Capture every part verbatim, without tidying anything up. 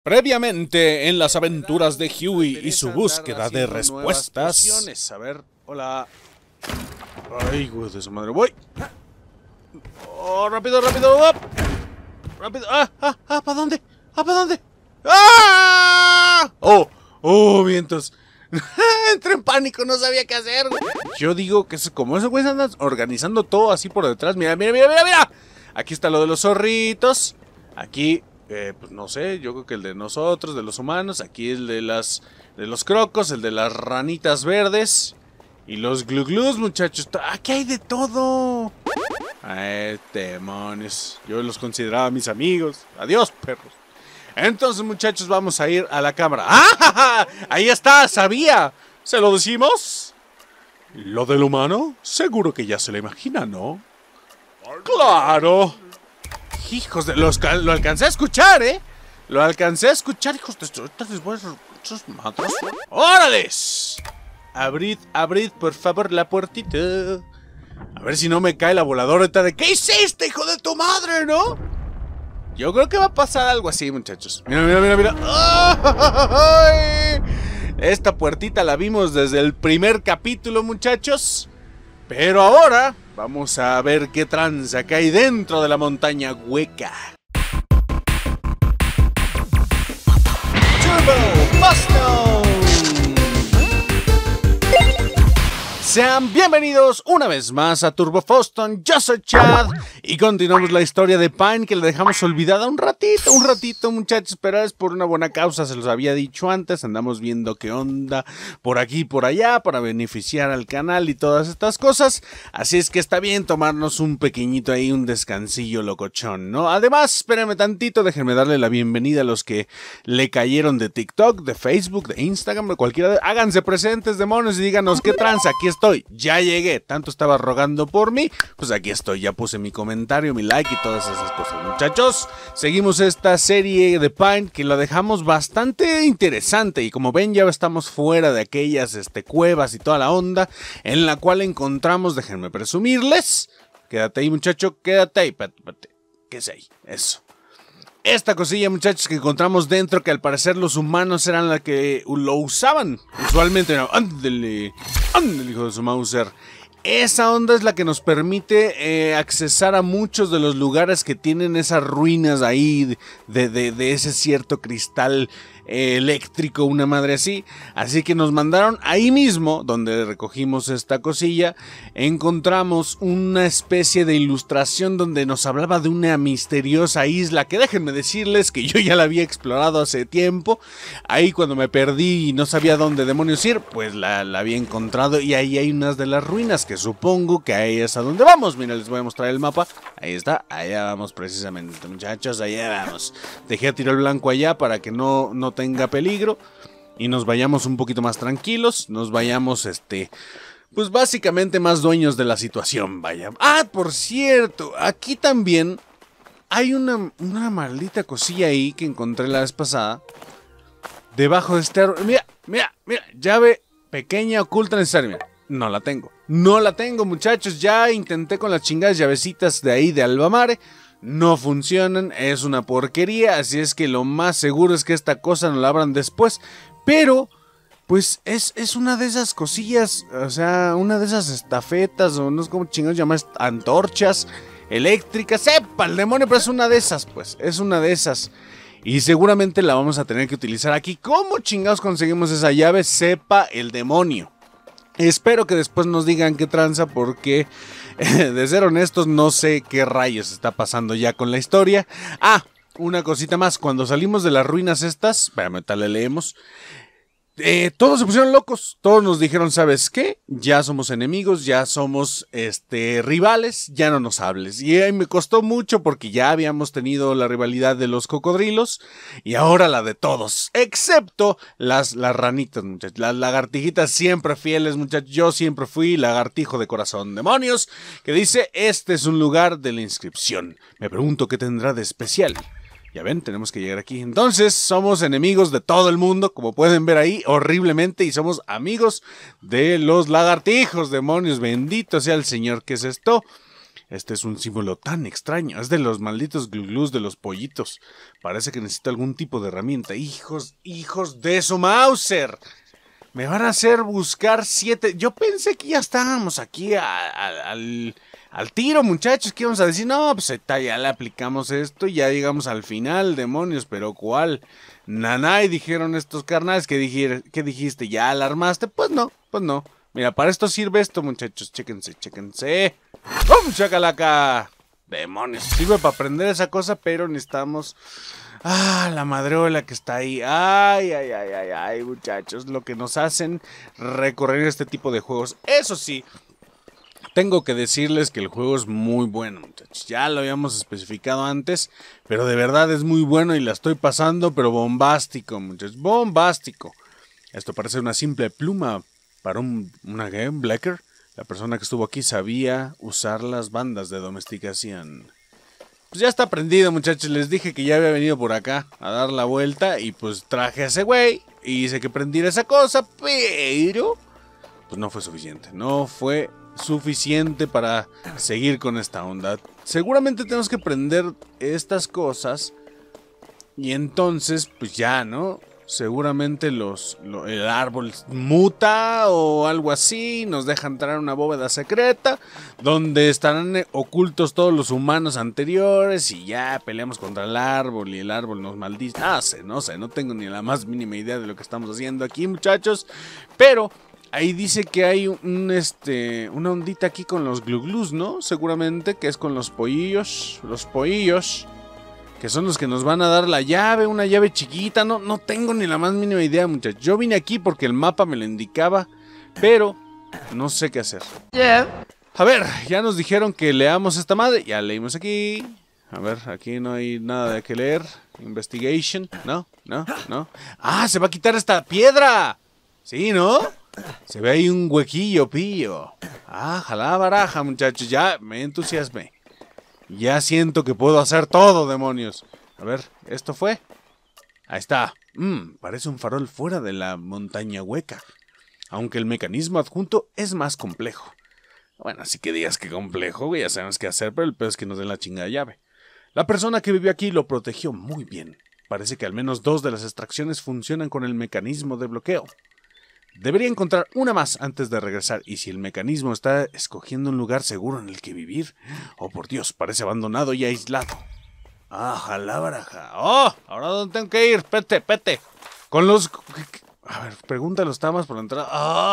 Previamente en las aventuras de Huey y su búsqueda de respuestas. A ver, hola. Ay, güey de su madre, voy. Oh, rápido, rápido, up. Rápido. Ah, ah, ah, ¿para dónde? Ah, ¿para dónde? ¡Ah! Oh, oh, vientos. Entré en pánico, no sabía qué hacer. Yo digo que es como esos güeyes andan organizando todo así por detrás. Mira, mira, mira, mira, mira. Aquí está lo de los zorritos. Aquí, eh, pues no sé, yo creo que el de nosotros, de los humanos. Aquí el de las, de los crocos, el de las ranitas verdes. Y los gluglus, muchachos. Aquí hay de todo. Ay, demonios. Yo los consideraba mis amigos. Adiós, perros. Entonces, muchachos, vamos a ir a la cámara. ¡Ah! Ahí está, sabía. ¿Se lo decimos? ¿Lo del humano? Seguro que ya se lo imagina, ¿no? ¡Claro! Hijos de... Los, lo alcancé a escuchar, ¿eh? Lo alcancé a escuchar, hijos de... Estos madres. ¡Órales! Abrid, abrid, por favor, la puertita. A ver si no me cae la voladora de... ¿Qué hiciste, hijo de tu madre, no? Yo creo que va a pasar algo así, muchachos. Mira, mira, mira, mira. ¡Ay! Esta puertita la vimos desde el primer capítulo, muchachos. Pero ahora vamos a ver qué tranza que hay dentro de la montaña hueca. Turbo Boston. Sean bienvenidos una vez más a Turbo Boston. Yo soy Chad y continuamos la historia de Pine, que la dejamos olvidada un ratito, un ratito, muchachos, pero es por una buena causa, se los había dicho antes. Andamos viendo qué onda por aquí y por allá para beneficiar al canal y todas estas cosas. Así es que está bien tomarnos un pequeñito ahí, un descansillo locochón, ¿no? Además, espérenme tantito, déjenme darle la bienvenida a los que le cayeron de TikTok, de Facebook, de Instagram, de cualquiera de... Háganse presentes, demonios, y díganos qué tranza, aquí está. Estoy, ya llegué, tanto estaba rogando por mí, pues aquí estoy, ya puse mi comentario, mi like y todas esas cosas, muchachos. Seguimos esta serie de Pine que la dejamos bastante interesante y como ven ya estamos fuera de aquellas este, cuevas y toda la onda en la cual encontramos, déjenme presumirles, quédate ahí muchacho, quédate ahí, pate, pate. ¿Qué es ahí? Eso. Esta cosilla, muchachos, que encontramos dentro, que al parecer los humanos eran la que lo usaban usualmente. No, ándale, ándale, hijo de su Mauser. Esa onda es la que nos permite eh, accesar a muchos de los lugares que tienen esas ruinas ahí de, de, de ese cierto cristal eh, eléctrico, una madre así. Así que nos mandaron ahí mismo, donde recogimos esta cosilla, encontramos una especie de ilustración donde nos hablaba de una misteriosa isla, que déjenme decirles que yo ya la había explorado hace tiempo. Ahí cuando me perdí y no sabía dónde demonios ir, pues la, la había encontrado y ahí hay unas de las ruinas que supongo que ahí es a donde vamos. Mira, les voy a mostrar el mapa. Ahí está, allá vamos precisamente, muchachos, allá vamos. Dejé a tiro el blanco allá para que no, no tenga peligro y nos vayamos un poquito más tranquilos. Nos vayamos, este, pues básicamente más dueños de la situación, vaya. Ah, por cierto, aquí también hay una, una maldita cosilla ahí que encontré la vez pasada. Debajo de este árbol. Mira, mira, mira, llave pequeña oculta necesaria. Mira. No la tengo, no la tengo, muchachos. Ya intenté con las chingadas llavecitas de ahí de Albamare, no funcionan, es una porquería. Así es que lo más seguro es que esta cosa nos la abran después. Pero, pues es, es una de esas cosillas, o sea, una de esas estafetas, o no sé cómo chingados llamar, antorchas eléctricas, sepa el demonio, pero es una de esas, pues, es una de esas. Y seguramente la vamos a tener que utilizar aquí. ¿Cómo chingados conseguimos esa llave? Sepa el demonio. Espero que después nos digan qué tranza, porque eh, de ser honestos no sé qué rayos está pasando ya con la historia. Ah, una cosita más, cuando salimos de las ruinas estas, espérame, tal le leemos. Eh, todos se pusieron locos, todos nos dijeron, ¿sabes qué? Ya somos enemigos, ya somos este, rivales, ya no nos hables. Y ahí me costó mucho porque ya habíamos tenido la rivalidad de los cocodrilos y ahora la de todos, excepto las, las ranitas, muchachos, las lagartijitas siempre fieles, muchachos. Yo siempre fui lagartijo de corazón, demonios, que dice, este es un lugar de la inscripción. Me pregunto qué tendrá de especial. Ya ven, tenemos que llegar aquí. Entonces, somos enemigos de todo el mundo, como pueden ver ahí, horriblemente. Y somos amigos de los lagartijos, demonios. Bendito sea el Señor. ¿Qué es esto? Este es un símbolo tan extraño. Es de los malditos gluglus de los pollitos. Parece que necesito algún tipo de herramienta. Hijos, hijos de su Mauser. Me van a hacer buscar siete. Yo pensé que ya estábamos aquí a, a, al, al tiro, muchachos. Que íbamos a decir, no, pues ya le aplicamos esto y ya llegamos al final, demonios. Pero ¿cuál? Nanay, dijeron estos carnales. ¿Qué, dijir, ¿Qué dijiste? ¿Ya alarmaste? Pues no, pues no. Mira, para esto sirve esto, muchachos. Chéquense, chéquense. ¡Pum! ¡Chacalaca! Demonios. Sirve para aprender esa cosa, pero necesitamos... Ah, la madreola que está ahí. Ay, ay, ay, ay, ay, muchachos. Lo que nos hacen recorrer este tipo de juegos. Eso sí, tengo que decirles que el juego es muy bueno, muchachos. Ya lo habíamos especificado antes, pero de verdad es muy bueno y la estoy pasando, pero bombástico, muchachos. Bombástico. Esto parece una simple pluma para un, una game Blacker. La persona que estuvo aquí sabía usar las bandas de domesticación. Pues ya está prendido, muchachos. Les dije que ya había venido por acá a dar la vuelta. Y pues traje a ese güey y hice que prendiera esa cosa. Pero pues no fue suficiente. No fue suficiente para seguir con esta onda. Seguramente tenemos que prender estas cosas. Y entonces pues ya, ¿no? Seguramente los, lo, el árbol muta o algo así. Nos deja entrar a una bóveda secreta donde estarán ocultos todos los humanos anteriores. Y ya peleamos contra el árbol y el árbol nos maldice. No sé, no sé, no tengo ni la más mínima idea de lo que estamos haciendo aquí, muchachos. Pero ahí dice que hay un, este, una ondita aquí con los gluglus, ¿no? Seguramente que es con los pollillos. Los pollillos, que son los que nos van a dar la llave, una llave chiquita. No, no tengo ni la más mínima idea, muchachos. Yo vine aquí porque el mapa me lo indicaba, pero no sé qué hacer. Yeah. A ver, ya nos dijeron que leamos esta madre. Ya leímos aquí. A ver, aquí no hay nada de que leer. Investigation. No, no, no. ¡Ah, se va a quitar esta piedra! Sí, ¿no? Se ve ahí un huequillo, pillo. Ah, jalá baraja, muchachos. Ya me entusiasmé. Ya siento que puedo hacer todo, demonios. A ver, ¿esto fue? Ahí está. Mmm, parece un farol fuera de la montaña hueca. Aunque el mecanismo adjunto es más complejo. Bueno, así que digas que complejo, güey, ya sabemos qué hacer, pero el peor es que nos den la chingada llave. La persona que vivió aquí lo protegió muy bien. Parece que al menos dos de las extracciones funcionan con el mecanismo de bloqueo. Debería encontrar una más antes de regresar. Y si el mecanismo está escogiendo un lugar seguro en el que vivir. Oh, por Dios, parece abandonado y aislado. Ah, jala baraja. Oh, ¿ahora dónde tengo que ir? Pete, pete. Con los... A ver, pregunta a los tamas por la entrada.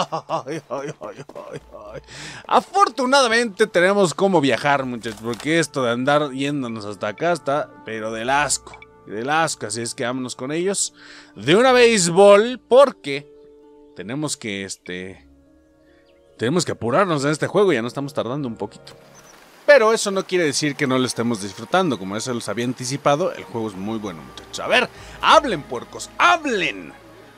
Ay, ay, ay, ay, ay. Afortunadamente tenemos cómo viajar, muchachos. Porque esto de andar yéndonos hasta acá está, pero del asco. Del asco, así es que vámonos con ellos. De una béisbol, porque... Tenemos que, este... Tenemos que apurarnos en este juego, ya no estamos tardando un poquito. Pero eso no quiere decir que no lo estemos disfrutando. Como eso los había anticipado, el juego es muy bueno, muchachos. A ver, hablen, puercos, hablen.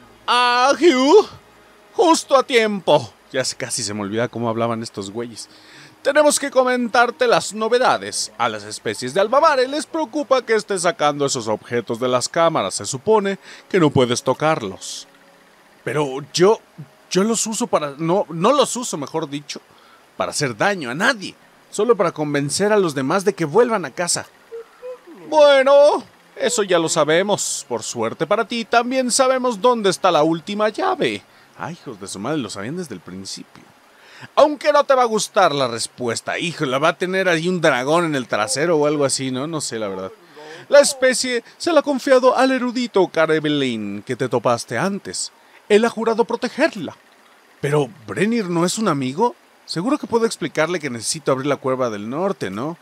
¡Ajiu! Justo a tiempo. Ya casi se me olvida cómo hablaban estos güeyes. Tenemos que comentarte las novedades. A las especies de Albamare les preocupa que estés sacando esos objetos de las cámaras. Se supone que no puedes tocarlos. Pero yo, yo los uso para... No, no los uso, mejor dicho, para hacer daño a nadie. Solo para convencer a los demás de que vuelvan a casa. Bueno, eso ya lo sabemos. Por suerte para ti, también sabemos dónde está la última llave. Ay, hijos de su madre, lo sabían desde el principio. Aunque no te va a gustar la respuesta. Hijo, la va a tener ahí un dragón en el trasero o algo así, ¿no? No sé, la verdad. La especie se la ha confiado al erudito Carebelin que te topaste antes. Él ha jurado protegerla. Pero, ¿Brenir no es un amigo? Seguro que puedo explicarle que necesito abrir la cueva del norte, ¿no?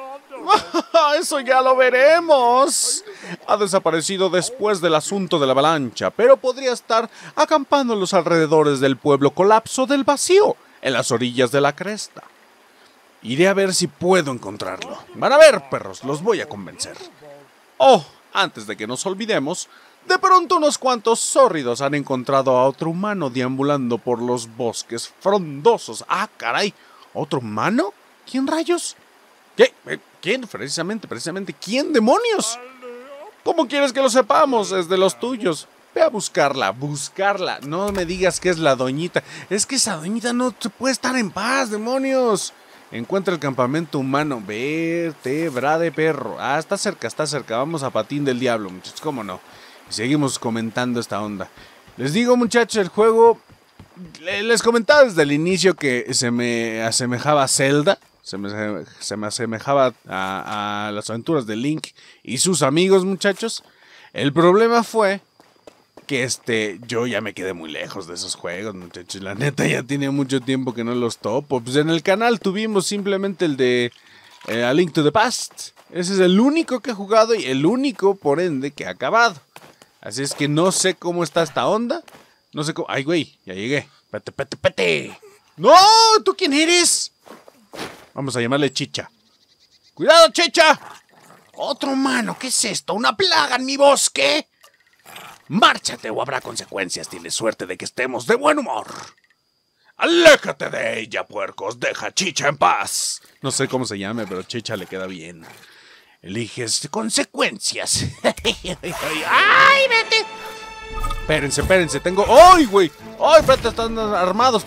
¡Eso ya lo veremos! Ha desaparecido después del asunto de la avalancha, pero podría estar acampando en los alrededores del pueblo Colapso del Vacío, en las orillas de la cresta. Iré a ver si puedo encontrarlo. Van a ver, perros, los voy a convencer. Oh, antes de que nos olvidemos... De pronto unos cuantos sórridos han encontrado a otro humano deambulando por los bosques frondosos. ¡Ah, caray! ¿Otro humano? ¿Quién rayos? ¿Qué? ¿Quién? Precisamente, precisamente. ¿Quién demonios? ¿Cómo quieres que lo sepamos? Es de los tuyos. Ve a buscarla, buscarla. No me digas que es la doñita. Es que esa doñita no se puede estar en paz, demonios. Encuentra el campamento humano. Vertebra de perro. Ah, está cerca, está cerca. Vamos a Patín del Diablo, muchachos. ¿Cómo no? Y seguimos comentando esta onda. Les digo, muchachos, el juego... Les comentaba desde el inicio que se me asemejaba a Zelda. Se me, se me asemejaba a, a las aventuras de Link y sus amigos, muchachos. El problema fue que este, yo ya me quedé muy lejos de esos juegos, muchachos. La neta ya tiene mucho tiempo que no los topo. Pues en el canal tuvimos simplemente el de eh, A Link to the Past. Ese es el único que he jugado y el único, por ende, que ha acabado. Así es que no sé cómo está esta onda. No sé cómo... Ay, güey, ya llegué. Pete, pete, pete. ¡No! ¿Tú quién eres? Vamos a llamarle Chicha. ¡Cuidado, Chicha! Otro humano, ¿qué es esto? ¿Una plaga en mi bosque? Márchate o habrá consecuencias. Tienes suerte de que estemos de buen humor. Aléjate de ella, puercos. Deja a Chicha en paz. No sé cómo se llame, pero Chicha le queda bien. Eliges consecuencias. ¡Ay, vete! Espérense, espérense, tengo... ¡Ay, güey! ¡Ay, espérate, están armados!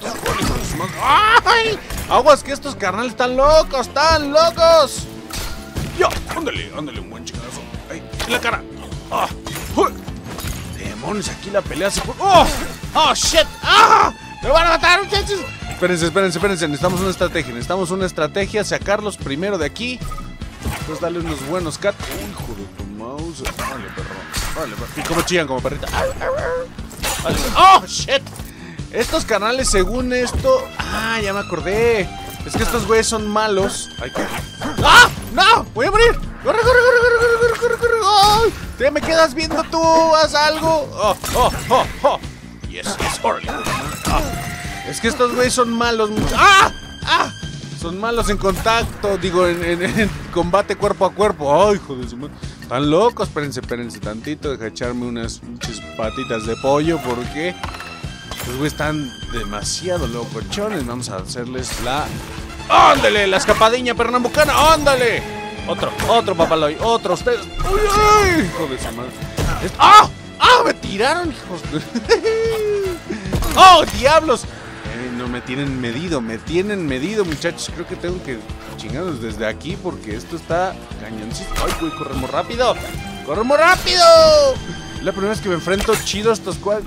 ¡Ay! Aguas que estos carnales están locos, están locos. ¡Ya! ¡Ándale, ándale, un buen chingazo! ¡Ay, en la cara! ¡Ah! ¡Uy! ¡Demonios, aquí la pelea se... ¡Oh! ¡Oh, shit! ¡Ah! ¡Me van a matar, muchachos! Espérense, espérense, espérense, necesitamos una estrategia, necesitamos una estrategia, sacarlos primero de aquí. Después darle unos buenos cat... ¡Uy, hijo de tu mouse! ¡Vale, perro! Vale, y como chillan como perrita. Vale. ¡Oh, shit! Estos canales, según esto... Ah, ya me acordé. Es que estos güeyes son malos. Ay, ¿qué? ¡Ah! ¡No! ¡Voy a morir! ¡Corre, corre, corre, corre, corre, corre, corre! ¡Ay! ¿Te me quedas viendo tú? ¡Haz algo! ¡Oh, oh, oh, oh! Yes, yes, órale. Ah. Es que estos güeyes son malos. ¡Ah! ¡Ah! Son malos en contacto. Digo, en, en, en combate cuerpo a cuerpo. ¡Ay, hijo de su madre! Están locos, espérense, espérense tantito. Deja echarme unas pinches patitas de pollo porque los güeyes están demasiado locochones. Vamos a hacerles la... ¡Ándale! La escapadiña pernambucana, ¡ándale! Otro, otro papaloy, otro, ustedes. ¡Uy, uy! Hijo de su madre. ¡Ah! ¡Ah! Me tiraron, hijos de... ¡Oh, diablos! Eh, no me tienen medido, me tienen medido, muchachos. Creo que tengo que chingarlos desde aquí porque esto está cañoncito. ¡Ay, güey! ¡Corremos rápido! ¡Corremos rápido! Es la primera vez que me enfrento chido a estos cuadros.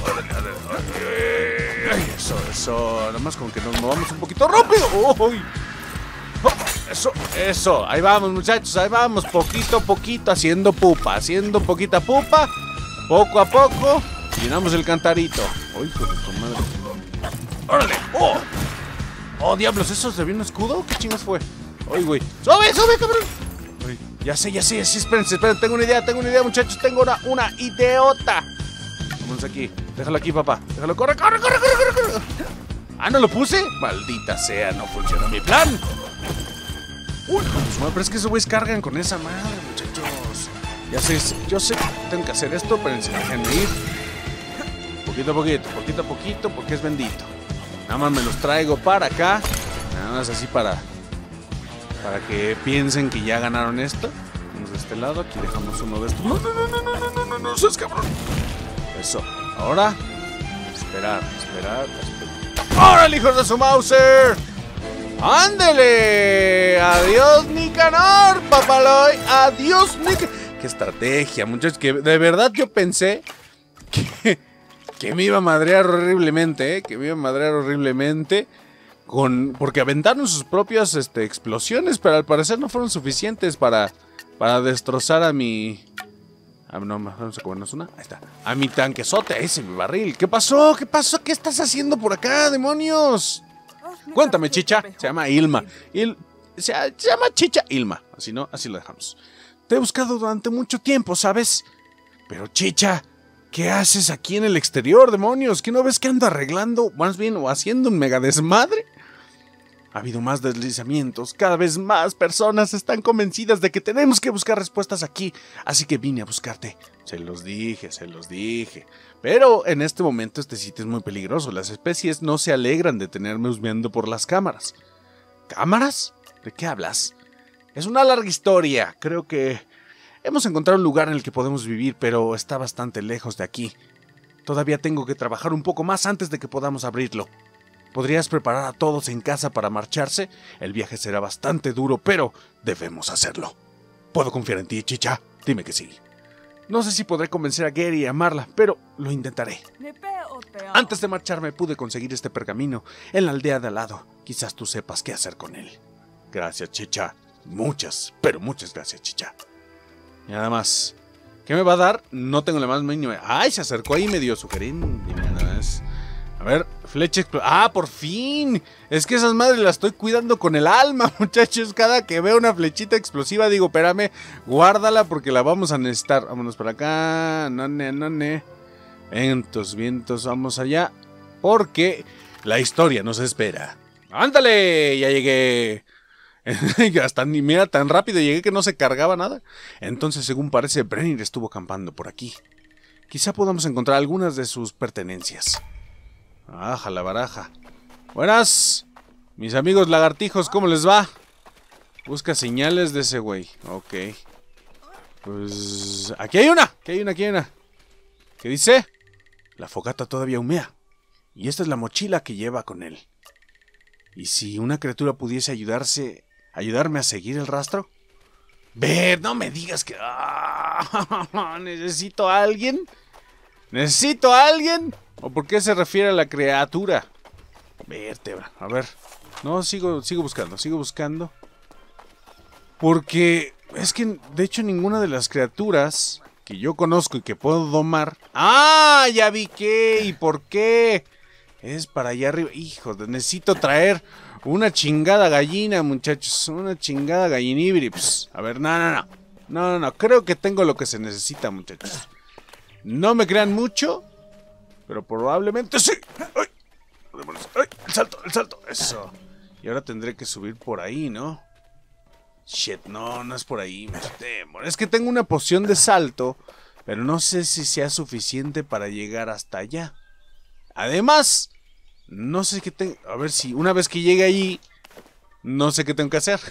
¡Ay, eso, eso! Nada más como que nos movamos un poquito rápido. ¡Uy! Eso, eso. Ahí vamos, muchachos, ahí vamos. Poquito a poquito, haciendo pupa. Haciendo poquita pupa. Poco a poco. Llenamos el cantarito. ¡Ay, hijo de tu madre! ¡Órale! ¡Oh! ¡Oh, diablos! ¿Eso se vio un escudo? ¿Qué chingas fue? ¡Ay, güey! ¡Sube, sube, cabrón! Ay, ya sé, ya sé, ya sé. Espérense, espérense. Tengo una idea, tengo una idea, muchachos. Tengo una, una ideota. Vámonos aquí. Déjalo aquí, papá. Déjalo. ¡Corre, corre, corre, corre, corre, corre! ¡Ah, no lo puse! ¡Maldita sea! No funcionó mi plan. ¡Uy, madre! Pero es que esos güeyes cargan con esa madre, muchachos. Ya sé, yo sé que tengo que hacer esto, pero déjenme ir. Poquito a poquito, poquito a poquito, porque es bendito. Nada más me los traigo para acá. Nada más así para Para que piensen que ya ganaron esto. Vamos de este lado, aquí dejamos uno de estos. No, no, no, no, no, no, no, no, no, seas cabrón. Eso, ahora esperar, esperar, esperar. ¡Órale, hijos de su Mauser! ¡Ándele! ¡Adiós, Nicanor, papaloy! ¡Adiós, Nicanor! ¡Qué estrategia, muchachos! Que de verdad yo pensé que, que me iba a madrear horriblemente, ¿eh? Que me iba a madrear horriblemente. Con, porque aventaron sus propias este, explosiones, pero al parecer no fueron suficientes para, para destrozar a mi... Ah, no, vamos a comernos una. Ahí está. A mi tanquesote, ese, mi barril. ¿Qué pasó? ¿Qué pasó? ¿Qué estás haciendo por acá, demonios? Cuéntame, Chicha. Se llama Ilma. Il, se, se llama Chicha Ilma. Así no, así lo dejamos. Te he buscado durante mucho tiempo, ¿sabes? Pero, Chicha, ¿qué haces aquí en el exterior, demonios? ¿Qué no ves que ando arreglando, más bien, o haciendo un mega desmadre? Ha habido más deslizamientos, cada vez más personas están convencidas de que tenemos que buscar respuestas aquí, así que vine a buscarte. Se los dije, se los dije. Pero en este momento este sitio es muy peligroso, las especies no se alegran de tenerme husmeando por las cámaras. ¿Cámaras? ¿De qué hablas? Es una larga historia, creo que hemos encontrado un lugar en el que podemos vivir, pero está bastante lejos de aquí. Todavía tengo que trabajar un poco más antes de que podamos abrirlo. ¿Podrías preparar a todos en casa para marcharse? El viaje será bastante duro, pero debemos hacerlo. ¿Puedo confiar en ti, Chicha? Dime que sí. No sé si podré convencer a Gary y amarla, pero lo intentaré. Antes de marcharme pude conseguir este pergamino en la aldea de al lado. Quizás tú sepas qué hacer con él. Gracias, Chicha. Muchas, pero muchas gracias, Chicha. Y nada más. ¿Qué me va a dar? No tengo la más mínima. ¡Ay! Se acercó ahí y me dio sugerir. Dime nada más. A ver, flecha explosiva. ¡Ah, por fin! Es que esas madres las estoy cuidando con el alma, muchachos. Cada que veo una flechita explosiva digo, espérame, guárdala porque la vamos a necesitar. Vámonos para acá. No, no, no, no. Vientos, vientos, vamos allá. Porque la historia nos espera. ¡Ándale! Ya llegué. Hasta ni mira tan rápido llegué que no se cargaba nada. Entonces, según parece, Brennier estuvo acampando por aquí. Quizá podamos encontrar algunas de sus pertenencias. Aja, la baraja. Buenas, mis amigos lagartijos, ¿cómo les va? Busca señales de ese güey. Ok. Pues... Aquí hay una, aquí hay una, aquí hay una. ¿Qué dice? La fogata todavía humea. Y esta es la mochila que lleva con él. ¿Y si una criatura pudiese ayudarse... ayudarme a seguir el rastro? Ver, no me digas que... ¡Ah! ¿Necesito a alguien? ¿Necesito a alguien? ¿O por qué se refiere a la criatura? Vértebra, a ver. No, sigo, sigo buscando, sigo buscando. Porque es que, de hecho, ninguna de las criaturas que yo conozco y que puedo domar... ¡Ah! Ya vi qué y por qué. Es para allá arriba. Hijo, necesito traer una chingada gallina, muchachos. Una chingada galliníbrips. A ver, no, no, no. No, no, no. Creo que tengo lo que se necesita, muchachos. No me crean mucho, pero probablemente sí. ¡Ay! ¡Ay! El salto, el salto. Eso. Y ahora tendré que subir por ahí, ¿no? Shit, no, no es por ahí. Es que tengo una poción de salto, pero no sé si sea suficiente para llegar hasta allá. Además, no sé qué tengo... A ver si una vez que llegue allí, no sé qué tengo que hacer.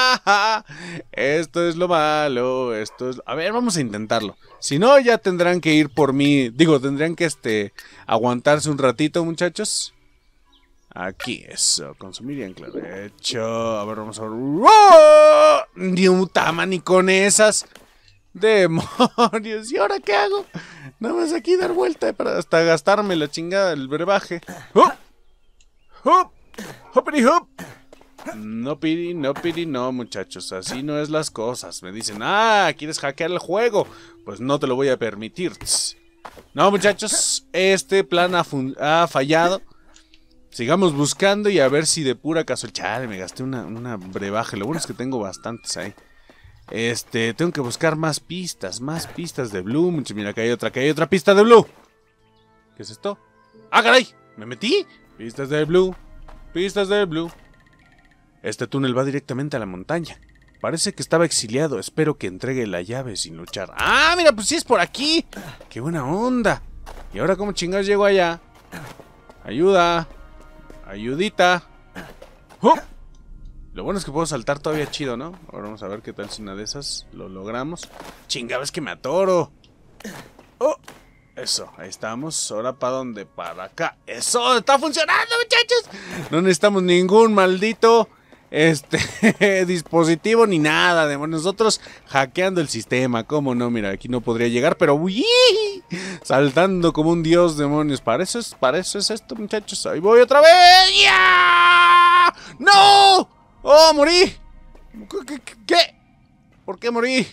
Esto es lo malo, esto es... A ver, vamos a intentarlo. Si no, ya tendrán que ir por mí. Digo, tendrán que este aguantarse un ratito, muchachos. Aquí, eso, consumir y anclar. Hecho, a ver, vamos a ver. ¡Oh! Ni un tama ni con esas. Demonios, ¿y ahora qué hago? Nada más aquí dar vuelta para hasta gastarme la chingada del brebaje. ¡Hop! ¡Hop! ¡Hoppity hop! No pidi, no pidi, no, muchachos. Así no es las cosas. Me dicen, ah, ¿quieres hackear el juego? Pues no te lo voy a permitir. No, muchachos, este plan ha, ha fallado. Sigamos buscando y a ver si de pura casualidad... Chale, me gasté una, una brebaje. Lo bueno es que tengo bastantes ahí. Este, tengo que buscar más pistas. Más pistas de Blue. Mira, que hay otra, que hay otra pista de Blue. ¿Qué es esto? ¡Ah, caray! ¿Me metí? Pistas de Blue. Pistas de Blue. Este túnel va directamente a la montaña. Parece que estaba exiliado. Espero que entregue la llave sin luchar. ¡Ah, mira! Pues sí es por aquí. ¡Qué buena onda! ¿Y ahora cómo chingados llego allá? ¡Ayuda! Ayudita. ¡Oh! Lo bueno es que puedo saltar todavía chido, ¿no? Ahora vamos a ver qué tal si una de esas lo logramos. Chinga, ves que me atoro. ¡Oh! Eso, ahí estamos. Ahora para dónde, para acá. ¡Eso! ¡Está funcionando, muchachos! No necesitamos ningún maldito Este dispositivo ni nada de nosotros hackeando el sistema. ¿Cómo no? Mira, aquí no podría llegar, pero uy, saltando como un dios, demonios. Para eso es, para eso es esto, muchachos. Ahí voy otra vez. ¡Ya! ¡No! ¡Oh, morí! ¿Qué? ¿Qué? ¿Qué? ¿Por qué morí?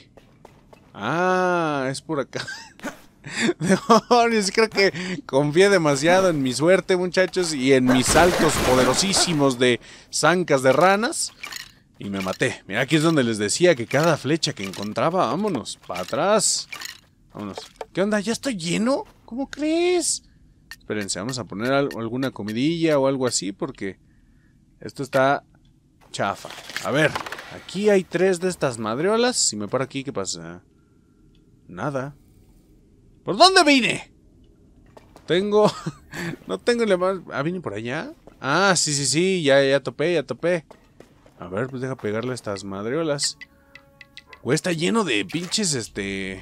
Ah, es por acá. Demonios, creo que confié demasiado en mi suerte, muchachos, y en mis saltos poderosísimos de zancas de ranas. Y me maté. Mira, aquí es donde les decía que cada flecha que encontraba, vámonos, para atrás. Vámonos. ¿Qué onda? ¿Ya estoy lleno? ¿Cómo crees? Espérense, vamos a poner alguna comidilla o algo así, porque esto está chafa. A ver, aquí hay tres de estas madreolas. Si me paro aquí, ¿qué pasa? Nada. ¿Por dónde vine? Tengo... no tengo la más... ¿Ah, vine por allá? Ah, sí, sí, sí, ya, ya topé, ya topé. A ver, pues deja pegarle a estas madreolas. Güey, está lleno de pinches, este...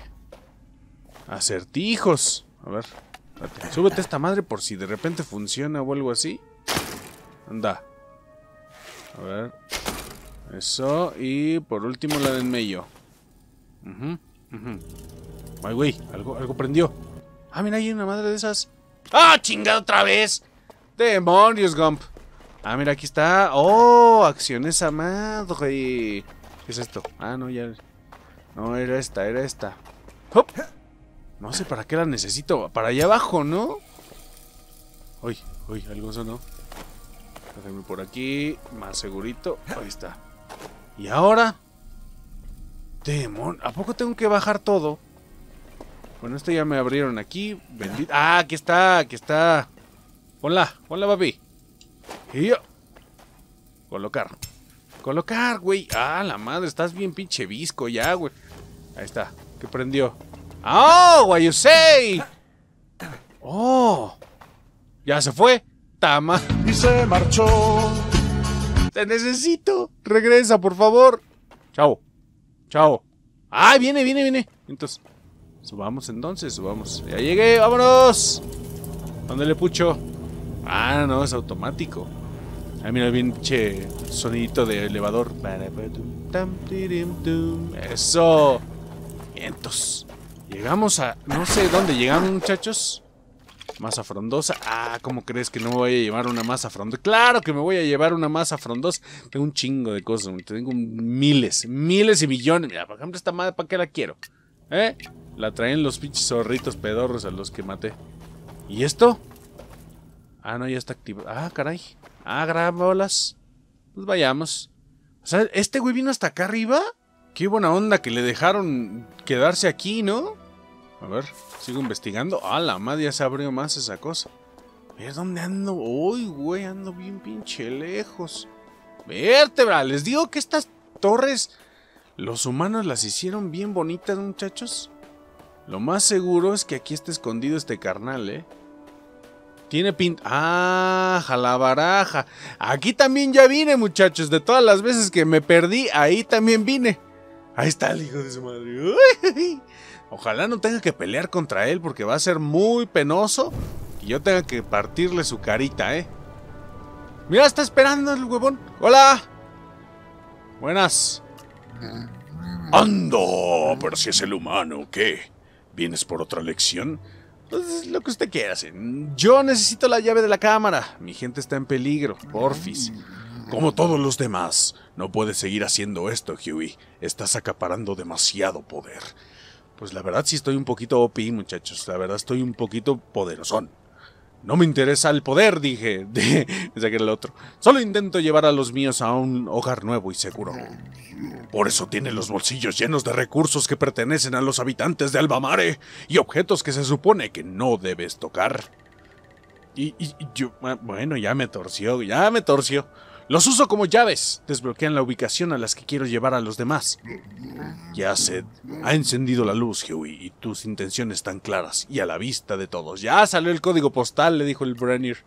acertijos. A ver, espérate. Súbete a esta madre por si de repente funciona o algo así. Anda. A ver. Eso. Y por último la del medio. Uh-huh, uh-huh. Ay, güey. Algo, algo prendió. Ah, mira, hay una madre de esas. ¡Ah, chingada otra vez! ¡Demonios, Gump! Ah, mira, aquí está. ¡Oh! Acciones a madre. ¿Qué es esto? Ah, no, ya. No, era esta, era esta. ¡Hop! No sé para qué la necesito. Para allá abajo, ¿no? Uy, uy, algo sonó. Déjame por aquí. Más segurito. Ahí está. ¿Y ahora? Demon. ¿A poco tengo que bajar todo? Bueno, esto ya me abrieron aquí. Bendito. Ah, aquí está, aquí está. Ponla, ponla, papi. Y yo. Colocar. Colocar, güey. Ah, la madre, estás bien pinche visco ya, güey. Ahí está. ¿Qué prendió? ¡Oh, what you say! ¡Oh! Ya se fue. Tama. Y se marchó. Te necesito. Regresa, por favor. Chao. Chao. ¡Ay, viene, viene, viene! Entonces, subamos entonces, subamos. Ya llegué, vámonos. ¿Dónde le pucho? Ah, no, es automático. Ah, mira, bien pinche sonidito de elevador. Eso. Vientos. Llegamos a... No sé dónde llegamos, muchachos. Masa frondosa. Ah, ¿cómo crees que no me voy a llevar una masa frondosa? Claro que me voy a llevar una masa frondosa. Tengo un chingo de cosas. Tengo miles, miles y millones. Mira, por ejemplo, esta madre, ¿para qué la quiero? ¿Eh? La traen los pinches zorritos pedorros a los que maté. ¿Y esto? Ah, no, ya está activado. Ah, caray. Ah, grabolas. Pues vayamos. O sea, ¿este güey vino hasta acá arriba? Qué buena onda que le dejaron quedarse aquí, ¿no? A ver, sigo investigando. Ah, la madre, ya se abrió más esa cosa. A ver, ¿dónde ando? Uy, güey, ando bien pinche lejos. Vértebra, les digo que estas torres, los humanos las hicieron bien bonitas, muchachos. Lo más seguro es que aquí está escondido este carnal, ¿eh? Tiene pinta... ¡Ah! ¡Jalabaraja! Aquí también ya vine, muchachos. De todas las veces que me perdí, ahí también vine. Ahí está el hijo de su madre. ¡Uy! Ojalá no tenga que pelear contra él, porque va a ser muy penoso que yo tenga que partirle su carita, ¿eh? Mira, está esperando el huevón. ¡Hola! Buenas. ¡Ando! Pero si es el humano, ¿qué? ¿Vienes por otra lección? Pues lo que usted quiera hacer. Yo necesito la llave de la cámara. Mi gente está en peligro, porfis. Como todos los demás, no puedes seguir haciendo esto, Huey. Estás acaparando demasiado poder. Pues la verdad sí estoy un poquito O P, muchachos. La verdad estoy un poquito poderosón. No me interesa el poder, dije. De... Ese que era el otro. Solo intento llevar a los míos a un hogar nuevo y seguro. Por eso tiene los bolsillos llenos de recursos que pertenecen a los habitantes de Albamare y objetos que se supone que no debes tocar. Y, y, y yo... Bueno, ya me torció, ya me torció. Los uso como llaves. Desbloquean la ubicación a las que quiero llevar a los demás. Ya Seth ha encendido la luz, Huey, y tus intenciones están claras y a la vista de todos. Ya salió el código postal, le dijo el Brenner.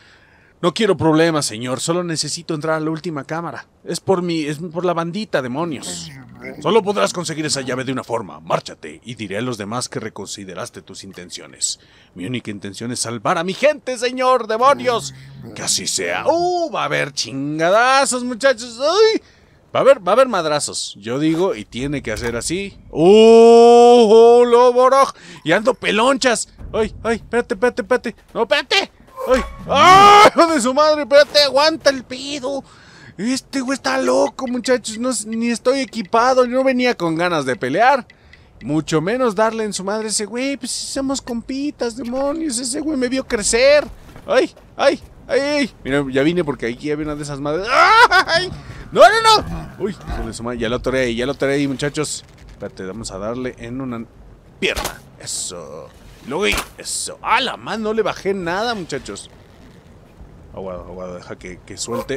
No quiero problemas, señor. Solo necesito entrar a la última cámara. Es por mi... es por la bandita, demonios. Solo podrás conseguir esa llave de una forma. Márchate y diré a los demás que reconsideraste tus intenciones. Mi única intención es salvar a mi gente, señor, demonios. Que así sea. Uh, va a haber chingadazos, muchachos. ¡Ay! Va a haber, va a haber madrazos. Yo digo, y tiene que hacer así. ¡Uh! ¡Oh, loboroj! Y ando pelonchas. ¡Ay, ay! Espérate, espérate, espérate. ¡No, espérate! ¡Ay! ¡Ay! ¡Hijo de su madre! ¡Espérate! ¡Aguanta el pido! Este güey está loco, muchachos. No, ni estoy equipado. No venía con ganas de pelear. Mucho menos darle en su madre a ese güey. Pues somos compitas, demonios. Ese güey me vio crecer. ¡Ay! ¡Ay! ¡Ay! ay! Mira, ya vine porque aquí había una de esas madres. ¡Ay! ¡No, no, no! ¡Uy! Hijo de su madre. Ya lo atoré ahí, ya lo atoré ahí, muchachos. Espérate, vamos a darle en una pierna. Eso. Luego, eso. ¡Ah, la mano! No le bajé nada, muchachos. Aguado, aguado, deja que, que suelte.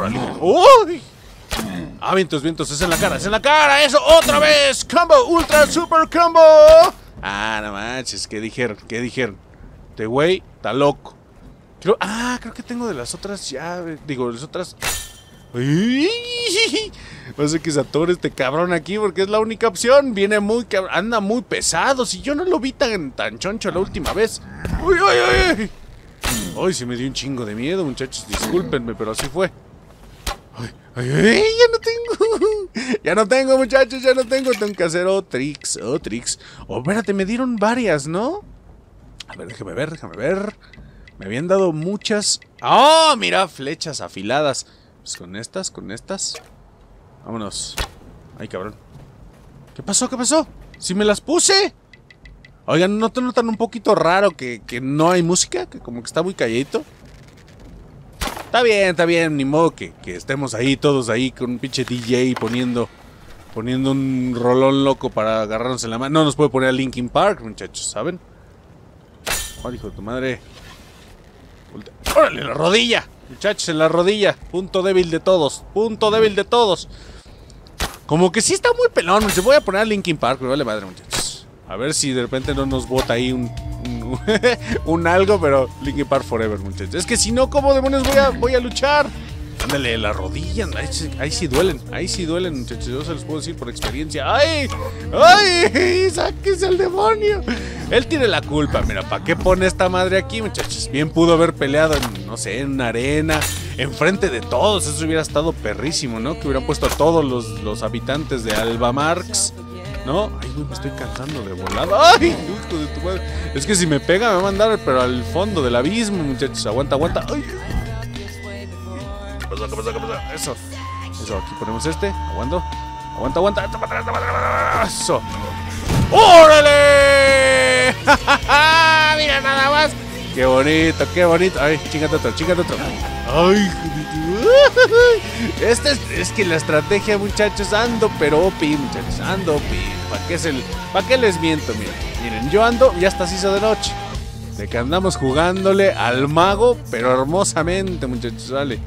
¡Uy! Ah, vientos, vientos, es en la cara, es en la cara, eso, otra vez. Combo, ultra, super combo. Ah, no manches, ¿qué dijeron? ¿Qué dijeron? Este güey está loco. Creo, ah, creo que tengo de las otras llaves. Digo, de las otras. ¡Ay! Va a ser que se atore este cabrón aquí porque es la única opción. Viene muy cabrón, anda muy pesado. Si yo no lo vi tan, tan choncho la última vez. ¡Uy, uy, uy! Ay, se me dio un chingo de miedo, muchachos. Discúlpenme, pero así fue. Ay, ay, ay, ya no tengo. Ya no tengo, muchachos, ya no tengo. Tengo que hacer Otrix, Otrix. Oh, espérate, me dieron varias, ¿no? A ver, déjame ver, déjame ver. Me habían dado muchas. ¡Oh, mira! Flechas afiladas. Pues con estas, con estas. Vámonos. Ay, cabrón. ¿Qué pasó? ¿Qué pasó? ¡Si me las puse! Oigan, ¿no te notan un poquito raro que, que no hay música? Que como que está muy calladito. Está bien, está bien. Ni modo que, que estemos ahí, todos ahí, con un pinche D J poniendo... Poniendo un rolón loco para agarrarnos en la mano. No nos puede poner a Linkin Park, muchachos, ¿saben? ¡Oh, hijo de tu madre! ¡Órale, la rodilla! Muchachos, en la rodilla. Punto débil de todos. Punto débil de todos. Como que sí está muy pelón. Se voy a poner a Linkin Park, pero vale madre, muchachos. A ver si de repente no nos bota ahí un... Un, un algo, pero Linkin Park forever, muchachos. Es que si no, ¿cómo demonios voy a, voy a luchar? Ándale, la rodilla. Ahí, ahí sí duelen. Ahí sí duelen, muchachos. Yo se los puedo decir por experiencia. ¡Ay! ¡Ay! ¡Sáquese al demonio! Él tiene la culpa. Mira, ¿para qué pone esta madre aquí, muchachos? Bien pudo haber peleado en, no sé, en una arena, enfrente de todos. Eso hubiera estado perrísimo, ¿no? Que hubieran puesto a todos los, los habitantes de Albamarx, ¿no? Ay, güey, me estoy cansando de volada. ¡Ay! Hijo de tu madre. Es que si me pega me va a mandar, pero al fondo del abismo, muchachos. Aguanta, aguanta. ¡Ay! ¿Qué pasó? ¿Qué pasó? ¿Qué pasó? Eso. Eso, aquí ponemos este. Aguanto. Aguanta, aguanta. Eso. ¡Órale! Mira nada más. Qué bonito, qué bonito. Ay, chíngate otro, chíngate otro. Ay, este es, es que la estrategia, muchachos, ando pero opi, muchachos, ando opi. ¿Para qué, es el, ¿Para qué les miento? Miren, miren, yo ando, ya hasta se hizo de noche. De que andamos jugándole al mago, pero hermosamente, muchachos, vale.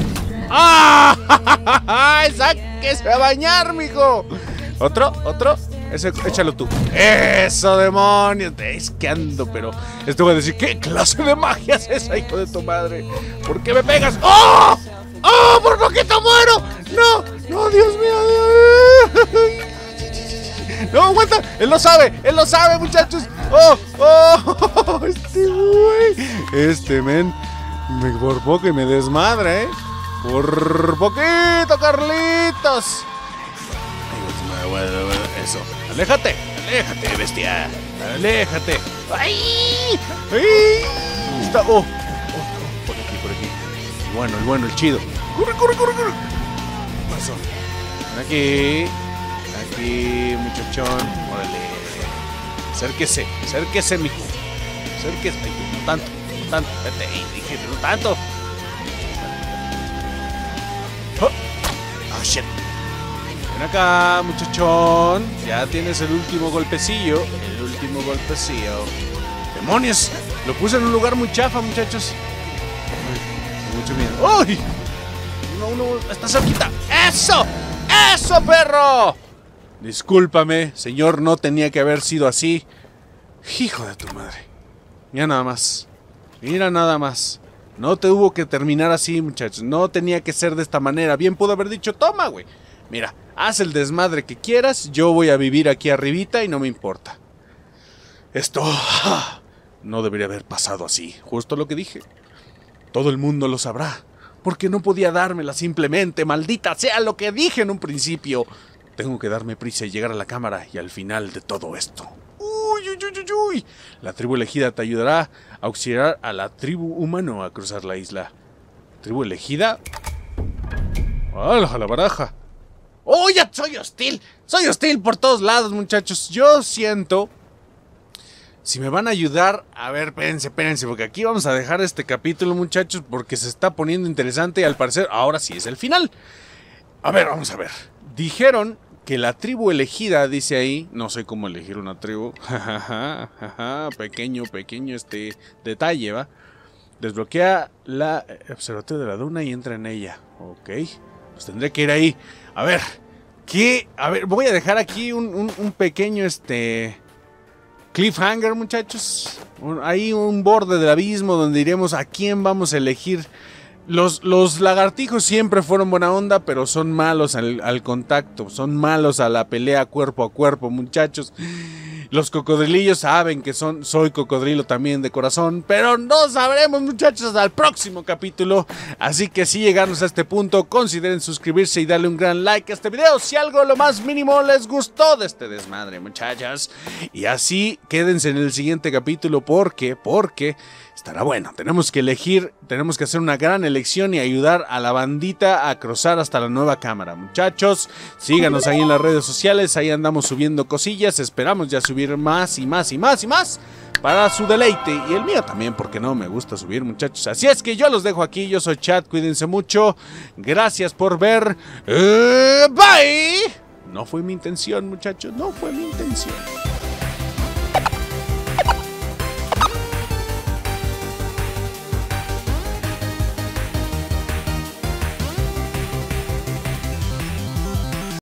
¡Ah! ¡Sáquese a bañar, mijo! ¿Otro? ¿Otro? Ese, échalo tú. ¡Eso, demonios! Es que ando, pero... Esto va a decir, ¿qué clase de magia es esa, hijo de tu madre? ¿Por qué me pegas? ¡Oh! ¡Oh! ¡Por poquito muero! ¡No! ¡No, Dios mío! ¡No, aguanta! ¡Él lo sabe! ¡Él lo sabe, muchachos! ¡Oh! ¡Oh! Este güey... Este men... Me, por poco y me desmadra, ¿eh? Por poquito, Carlitos. Eso. Aléjate, aléjate, bestia. Aléjate. ¡Ay! ¡Ay! Está. Oh, oh, por aquí, por aquí. El bueno, el bueno, el chido. ¡Corre, corre, corre, corre! Pasó. Aquí. Aquí, muchachón. Órale. Acérquese, acérquese, mijo. Acérquese. Ay, no tanto, no tanto. Vete ahí, dije, no tanto. Oh, oh shit. Ven acá, muchachón. Ya tienes el último golpecillo. El último golpecillo. ¡Demonios! Lo puse en un lugar muy chafa, muchachos. Ay, mucho miedo. ¡Uy! No, no, está cerquita. ¡Eso! ¡Eso, perro! Discúlpame, señor, no tenía que haber sido así. Hijo de tu madre. Mira nada más. Mira nada más. No tuvo que terminar así, muchachos. No tenía que ser de esta manera. Bien pudo haber dicho, toma, güey. Mira, haz el desmadre que quieras. Yo voy a vivir aquí arribita y no me importa. Esto ah, no debería haber pasado así. Justo lo que dije. Todo el mundo lo sabrá. Porque no podía dármela simplemente. Maldita sea lo que dije en un principio. Tengo que darme prisa y llegar a la cámara y al final de todo esto. Uy, uy, uy, uy, uy. La tribu elegida te ayudará a auxiliar a la tribu humano a cruzar la isla. ¿Tribu elegida? ¡Ah, la baraja! ¡Oh, ya soy hostil! ¡Soy hostil por todos lados, muchachos! Yo siento... Si me van a ayudar... A ver, espérense, espérense, porque aquí vamos a dejar este capítulo, muchachos, porque se está poniendo interesante y al parecer ahora sí es el final. A ver, vamos a ver. Dijeron que la tribu elegida, dice ahí... No sé cómo elegir una tribu. Pequeño, pequeño este detalle, ¿va? Desbloquea la observatorio de la duna y entra en ella. Ok. Pues tendré que ir ahí. A ver, ¿qué? A ver, voy a dejar aquí un, un, un pequeño, este... cliffhanger, muchachos. Un, hay un borde del abismo donde diremos a quién vamos a elegir. Los, los lagartijos siempre fueron buena onda, pero son malos al, al contacto. Son malos a la pelea cuerpo a cuerpo, muchachos. Los cocodrilillos saben que son, soy cocodrilo también de corazón, pero no sabremos, muchachos, hasta el próximo capítulo. Así que si llegaron a este punto, consideren suscribirse y darle un gran like a este video si algo lo más mínimo les gustó de este desmadre, muchachas. Y así quédense en el siguiente capítulo porque, porque estará bueno. Tenemos que elegir, tenemos que hacer una gran elección y ayudar a la bandita a cruzar hasta la nueva cámara. Muchachos, síganos ahí en las redes sociales, ahí andamos subiendo cosillas, esperamos ya subir más y más y más y más para su deleite y el mío también, porque no me gusta subir, muchachos. Así es que yo los dejo aquí, yo soy Chad, cuídense mucho, gracias por ver, eh, bye. No fue mi intención, muchachos, no fue mi intención.